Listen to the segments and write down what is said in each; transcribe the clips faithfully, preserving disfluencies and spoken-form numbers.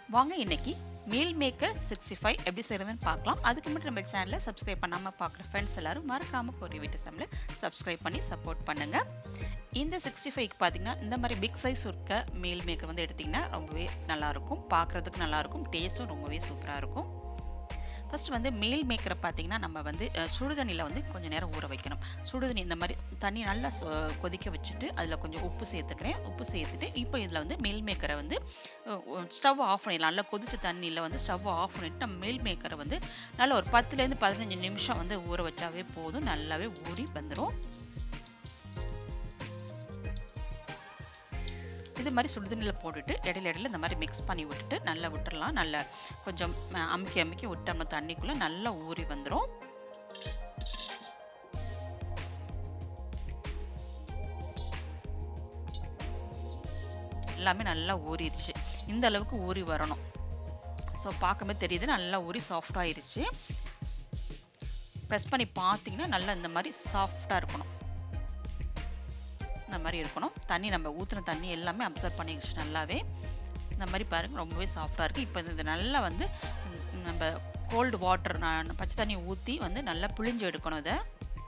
வாங்க இன்னைக்கு meal maker sixty five எப்படி செய்யறதுன்னு பார்க்கலாம். அதுக்கு மட்டும் நம்ம சேனலை சப்ஸ்கிரைப் பண்ணாமல் பார்க்குற ஃப்ரெண்ட்ஸ் எல்லாரும் மறக்காமல் ஒரு வீட்டு சமையலை சப்ஸ்கிரைப் பண்ணி சப்போர்ட் பண்ணுங்கள். இந்த சிக்ஸ்டி ஃபைவ்க்கு பார்த்தீங்கன்னா இந்த மாதிரி பிக் சைஸ் இருக்க மீல் மேக்கர் வந்து எடுத்திங்கன்னா ரொம்பவே நல்லாயிருக்கும், பார்க்குறதுக்கு நல்லாயிருக்கும், டேஸ்ட்டும் ரொம்பவே சூப்பராக இருக்கும். ஃபஸ்ட்டு வந்து மீல் மேக்கரை பார்த்திங்கன்னா நம்ம வந்து சுடுதண்ணியில் வந்து கொஞ்சம் நேரம் ஊற வைக்கணும். சுடுதண்ணி இந்த மாதிரி தண்ணி நல்லா கொதிக்க வச்சுட்டு அதில் கொஞ்சம் உப்பு சேர்த்துக்கிறேன். உப்பு சேர்த்துட்டு இப்போ இதில் வந்து மீல் மேக்கரை வந்து ஸ்டவ் ஆஃப் பண்ணிடலாம். நல்லா கொதிச்ச தண்ணியில் வந்து ஸ்டவ் ஆஃப் பண்ணிவிட்டு நம்ம மீல் மேக்கரை வந்து நல்லா ஒரு பத்துலேருந்து பதினஞ்சு நிமிஷம் வந்து ஊற வச்சாவே போதும், நல்லாவே ஊறி வந்துடும். இது மாதிரி சுடுதண்ணியில் போட்டுட்டு இடையில இடையில இந்த மாதிரி மிக்ஸ் பண்ணி விட்டுட்டு நல்லா விட்டுடலாம். நல்லா கொஞ்சம் அமுக்கி அமுக்கி விட்டோம்னா தண்ணிக்குள்ளே நல்லா ஊறி வந்துடும். எல்லாமே நல்லா ஊறிடுச்சு. இந்த அளவுக்கு ஊறி வரணும். ஸோ பார்க்கவே தெரியுது நல்லா ஊறி சாஃப்டாகிருச்சு. ப்ரெஸ் பண்ணி பார்த்தீங்கன்னா நல்லா இந்த மாதிரி சாஃப்டாக இருக்கணும். இந்த மாதிரி இருக்கணும். தண்ணி நம்ம ஊற்றின தண்ணி எல்லாமே அப்சர்வ் பண்ணிடுச்சு நல்லாவே. இந்த மாதிரி பாருங்கள் ரொம்பவே சாஃப்டாக இருக்குது. இப்போ இது நல்லா வந்து நம்ம கோல்டு வாட்டர் நான் பச்சை தண்ணி ஊற்றி வந்து நல்லா புழிஞ்சு எடுக்கணும். இதை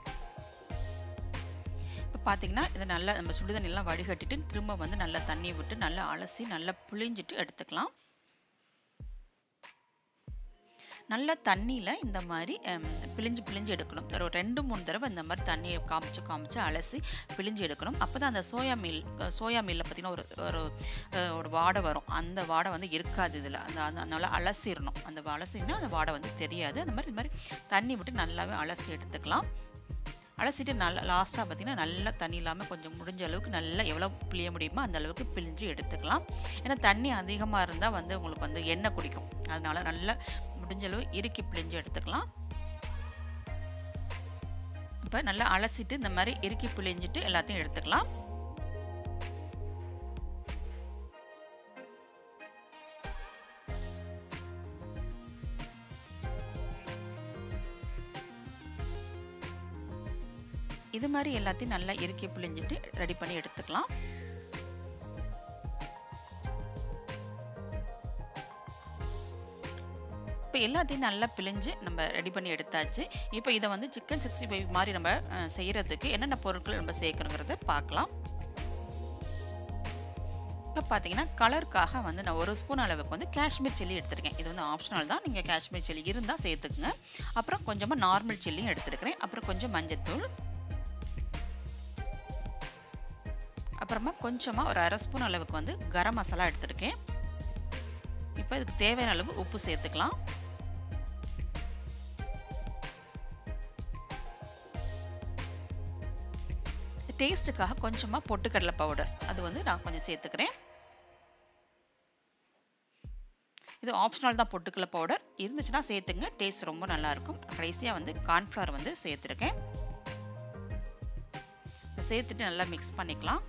இப்போ பார்த்திங்கன்னா இதை நல்லா நம்ம சுடுதண்ணிலாம் வடிகட்டிட்டு திரும்ப வந்து நல்லா தண்ணியை விட்டு நல்லா அலசி நல்லா புழிஞ்சிட்டு எடுத்துக்கலாம். நல்லா தண்ணியில் இந்த மாதிரி பிழிஞ்சு பிழிஞ்சு எடுக்கணும். ஒரு ரெண்டு மூணு தடவை இந்த மாதிரி தண்ணியை காமிச்சு காமிச்சு அலசி பிழிஞ்சு எடுக்கணும். அப்போ தான் அந்த சோயா மீல் சோயா மீலில் பார்த்திங்கன்னா ஒரு ஒரு ஒரு வாடை வரும். அந்த வாடை வந்து இருக்காது இதில். அந்த அதனால் அலசிடணும். அந்த அலசினா அந்த வாடை வந்து தெரியாது. அந்த மாதிரி இந்த மாதிரி தண்ணி விட்டு நல்லாவே அலசி எடுத்துக்கலாம். அலசிட்டு நல்லா லாஸ்ட்டாக பார்த்திங்கன்னா நல்லா தண்ணி இல்லாமல் கொஞ்சம் முடிஞ்ச அளவுக்கு நல்லா எவ்வளோ பிழிய முடியுமோ அந்த அளவுக்கு பிழிஞ்சு எடுத்துக்கலாம். ஏன்னா தண்ணி அதிகமாக இருந்தால் வந்து உங்களுக்கு வந்து எண்ணெய் குடிக்கும். அதனால் நல்லா முடிஞ்ச அளவு இறுக்கி பிழிஞ்சு எடுத்துக்கலாம். இப்போ நல்லா அலசிட்டு இந்த மாதிரி இறுக்கி பிழிஞ்சிட்டு எல்லாத்தையும் எடுத்துக்கலாம். இது மாதிரி எல்லாத்தையும் நல்லா இறுக்கி பிழிஞ்சிட்டு ரெடி பண்ணி எடுத்துக்கலாம். இப்போ எல்லாத்தையும் நல்லா பிழிஞ்சு நம்ம ரெடி பண்ணி எடுத்தாச்சு. இப்போ இதை வந்து சிக்கன் சிக்ஸ்டி ஃபைவ் மாதிரி நம்ம செய்கிறதுக்கு என்னென்ன பொருட்கள் நம்ம சேர்க்கணுங்கிறத பார்க்கலாம். இப்போ பார்த்தீங்கன்னா கலருக்காக வந்து நான் ஒரு ஸ்பூன் அளவுக்கு வந்து காஷ்மீர் சில்லி எடுத்துருக்கேன். இது வந்து ஆப்ஷனல் தான், நீங்கள் காஷ்மீர் சில்லி இருந்தால் சேர்த்துக்குங்க. அப்புறம் கொஞ்சமாக நார்மல் சில்லியும் எடுத்துருக்கிறேன். அப்புறம் கொஞ்சம் மஞ்சத்தூள், அப்புறமா கொஞ்சமாக ஒரு அரை ஸ்பூன் அளவுக்கு வந்து கரம் மசாலா எடுத்துருக்கேன். இப்போ இதுக்கு தேவையான அளவு உப்பு சேர்த்துக்கலாம். டேஸ்ட்டுக்காக கொஞ்சமாக பொட்டுக்கடலை பவுடர் அது வந்து நான் கொஞ்சம் சேர்த்துக்கிறேன். இது ஆப்ஷனல் தான், பொட்டுக்கடலை பவுடர் இருந்துச்சுன்னா சேர்த்துங்க, டேஸ்ட் ரொம்ப நல்லாயிருக்கும். கடைசியாக வந்து கார்ன்ஃப்ளவர் வந்து சேர்த்துருக்கேன். சேர்த்துட்டு நல்லா மிக்ஸ் பண்ணிக்கலாம்.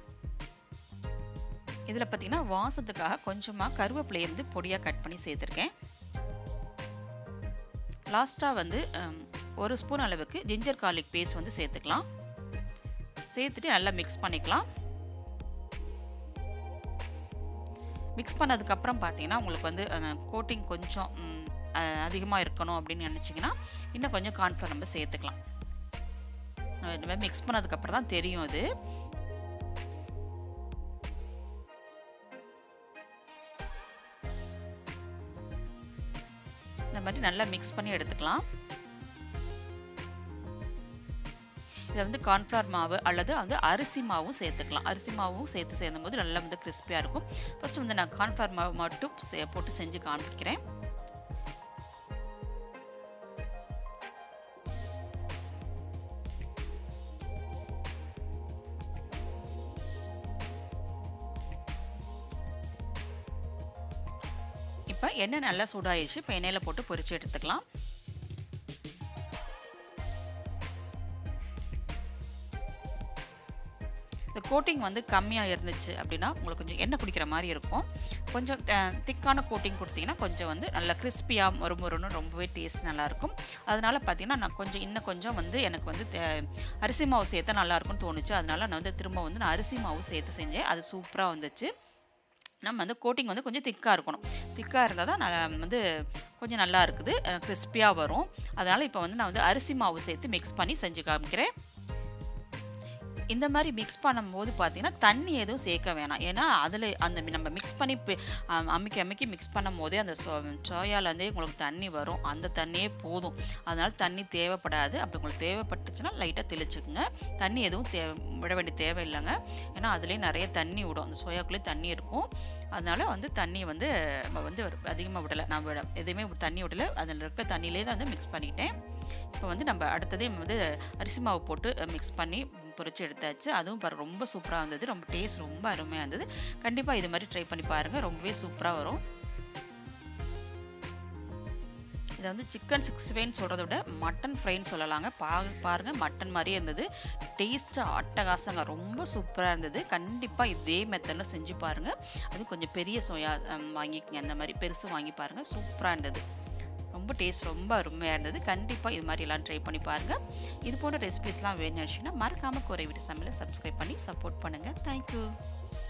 இதில் பார்த்திங்கன்னா வாசத்துக்காக கொஞ்சமாக கருவேப்பிலையை வந்து பொடியாக கட் பண்ணி சேர்த்துருக்கேன். லாஸ்ட்டாக வந்து ஒரு ஸ்பூன் அளவுக்கு ஜிஞ்சர் கார்லிக் பேஸ்ட் வந்து சேர்த்துக்கலாம். சேர்த்துட்டு நல்லா மிக்ஸ் பண்ணிக்கலாம். மிக்ஸ் பண்ணதுக்கப்புறம் பார்த்தீங்கன்னா உங்களுக்கு வந்து கோட்டிங் கொஞ்சம் அதிகமாக இருக்கணும் அப்படின்னு நினச்சிங்கன்னா இன்னும் கொஞ்சம் கார்ன்ஃப்ளவர் நம்ம சேர்த்துக்கலாம். மிக்ஸ் பண்ணதுக்கப்புறம் தான் தெரியும் அது. இந்த மாதிரி நல்லா மிக்ஸ் பண்ணி எடுத்துக்கலாம். இதில் வந்து கார்ன்ஃப்ளவர் மாவு அல்லது வந்து அரிசி மாவும் சேர்த்துக்கலாம். அரிசி மாவும் சேர்த்து சேர்ந்தும் போது நல்லா வந்து கிறிஸ்பியாக இருக்கும். ஃபஸ்ட்டு வந்து நான் கார்ன்ஃப்ளவர் மாவு மட்டும் சே போட்டு செஞ்சு காமிக்கிறேன். இப்போ எண்ணெய் நல்லா சூடாயிடுச்சு. இப்போ எண்ணெயில் போட்டு பொரிச்சு எடுத்துக்கலாம். இந்த கோட்டிங் வந்து கம்மியாக இருந்துச்சு அப்படின்னா உங்களுக்கு கொஞ்சம் எண்ணெய் குடிக்கிற மாதிரி இருக்கும். கொஞ்சம் திக்கான கோட்டிங் கொடுத்தீங்கன்னா கொஞ்சம் வந்து நல்லா கிறிஸ்பியாக மொறுமொறுன்னு ரொம்பவே டேஸ்ட் நல்லாயிருக்கும். அதனால் பார்த்திங்கன்னா நான் கொஞ்சம் இன்னும் கொஞ்சம் வந்து எனக்கு வந்து அரிசி மாவு சேர்த்தா நல்லாயிருக்கும்னு தோணுச்சு. அதனால் நான் வந்து திரும்ப வந்து நான் அரிசி மாவு சேர்த்து செஞ்சேன். அது சூப்பராக வந்துச்சு. நம்ம வந்து கோட்டிங் வந்து கொஞ்சம் திக்காக இருக்கணும். திக்காக இருந்தால் தான் நான் வந்து கொஞ்சம் நல்லா இருக்குது, கிறிஸ்பியாக வரும். அதனால் இப்போ வந்து நான் வந்து அரிசி மாவு சேர்த்து மிக்ஸ் பண்ணி செஞ்சு காமிக்கிறேன். இந்த மாதிரி மிக்ஸ் பண்ணும்போது பார்த்தீங்கன்னா தண்ணி எதுவும் சேர்க்க வேணாம். ஏன்னா அதில் அந்த நம்ம மிக்ஸ் பண்ணி அமுக்கி அமுக்கி மிக்ஸ் பண்ணும் போதே அந்த சோ சோயாலேருந்தே உங்களுக்கு தண்ணி வரும். அந்த தண்ணியே போதும். அதனால் தண்ணி தேவைப்படாது. அப்படி உங்களுக்கு தேவைப்பட்டுச்சுன்னா லைட்டாக தெளிச்சுக்குங்க. தண்ணி எதுவும் தேவை விட வேண்டிய தேவை இல்லைங்க. ஏன்னா அதுலேயே நிறைய தண்ணி விடும், அந்த சோயாக்குள்ளேயே தண்ணி இருக்கும். அதனால் வந்து தண்ணி வந்து நம்ம வந்து அதிகமாக விடலை, நான் விட எதுவுமே தண்ணி விடலை. அதில் இருக்கிற தண்ணியிலே தான் வந்து மிக்ஸ் பண்ணிக்கிட்டேன். இப்போ வந்து நம்ம அடுத்ததே வந்து அரிசி மாவு போட்டு மிக்ஸ் பண்ணி பொரிச்சு எடுத்தாச்சு. அதுவும் பாரு ரொம்ப சூப்பராக இருந்தது, ரொம்ப டேஸ்ட் ரொம்ப அருமையாக இருந்தது. கண்டிப்பாக இது மாதிரி ட்ரை பண்ணி பாருங்கள், ரொம்பவே சூப்பராக வரும். இதை வந்து சிக்கன் சிக்ஸ்டி ஃபைவ்னு சொல்கிறத விட மட்டன் ஃப்ரைன்னு சொல்லலாங்க. பா பாருங்கள் மட்டன் மாதிரியே இருந்தது, டேஸ்ட்டு அட்டகாசங்க, ரொம்ப சூப்பராக இருந்தது. கண்டிப்பாக இதே மெத்தடில் செஞ்சு பாருங்கள். அது கொஞ்சம் பெரிய சோயா வாங்கிக்கங்க, அந்த மாதிரி பெருசு வாங்கி பாருங்கள், சூப்பராக இருந்தது. ரொம்ப டேஸ்ட் ரொம்ப அருமையாக இருந்தது. கண்டிப்பாக இது மாதிரி எல்லாம் ட்ரை பண்ணி பாருங்கள். இது போன்ற ரெசிபிஸ்லாம் வேணும்னு நினச்சிங்கன்னா மறக்காமல் கோரை வீட்டு சமையலை சப்ஸ்கிரைப் பண்ணி சப்போர்ட் பண்ணுங்கள். தேங்க்யூ.